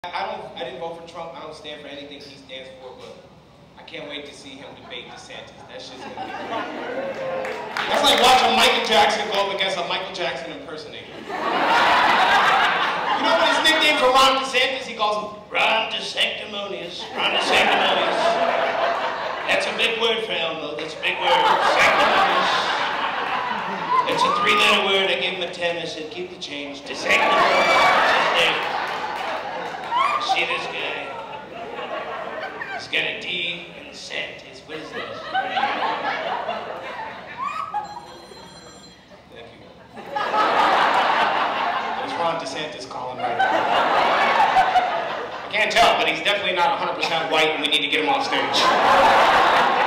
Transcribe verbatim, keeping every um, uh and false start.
I don't. I didn't vote for Trump. I don't stand for anything he stands for, but I can't wait to see him debate DeSantis. That shit's gonna be great. That's like watching Michael Jackson go up against a Michael Jackson impersonator. You know what his nickname for Ron DeSantis? He calls him Ron DeSanctimonious. Ron DeSanctimonious. That's a big word for Elmo. That's a big word. Sanctimonious. It's a three-letter word. I gave him a ten. I said, keep the change. DeSanctimonious. That's his name. See this guy? He's got a D and cent. It's, what is this? Thank you. There's Ron DeSantis calling right now. I can't tell, but he's definitely not one hundred percent white, and we need to get him off stage.